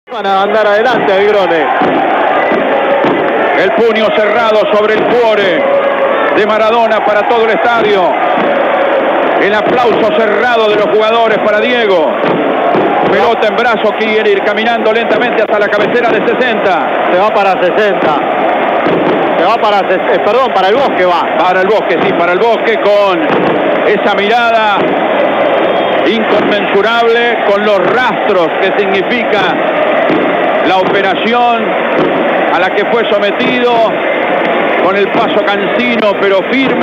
Van a andar adelante a Grone. El puño cerrado sobre el cuore de Maradona para todo el estadio. El aplauso cerrado de los jugadores para Diego. Pelota en brazo, quiere ir caminando lentamente hasta la cabecera de 60. Se va para 60. Se va para, perdón, para el Bosque va. Para el Bosque, sí, para el Bosque, con esa mirada inconmensurable, con los rastros que significa la operación a la que fue sometido, con el paso cansino pero firme.